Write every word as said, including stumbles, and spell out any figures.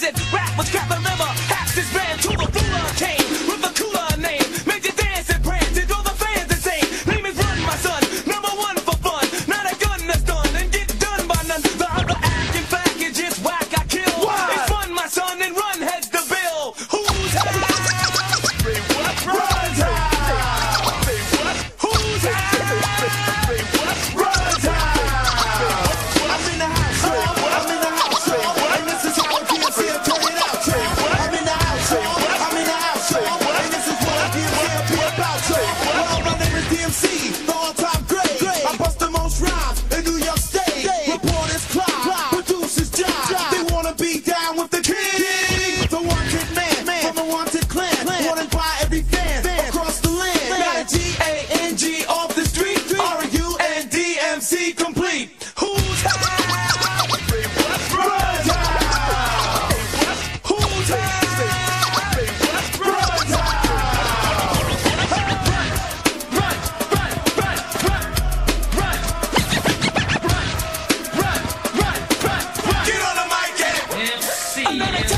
said rap was crap, remember half this band to the floor came with a cooler name. Made you dance and prance and drove the fans insane. Name is Run, my son, number one for fun. Not a gun that's done and get done by none. The other act, in fact, is just whack, I kill. What? It's fun, my son, and Run heads the bill. Who's high? Say what? Run's high. Say what? Who's high? Say what? Run's high. I'm in the house. Say what? I'm in the house. Say what? And this is how I D M C will turn it out. Say what? I'm in the house. Say what? I'm in the house. Say what? And this is what I D M C will be about. Say what? Well, my name is D M C, the all-time great. I bust the most rhymes in New York State. Reporters Clyde, producers John. They wanna be down with the king, the wanted man from the wanted clan, wanted by every fan across the land. Not a G A N G off the street, R U N D M C complete. Who's high? Say what? Run's high. Who's high? Say what? Run's high. Run, run, run, run, run, run, run, run, run, run, run. Get on the mic and M C.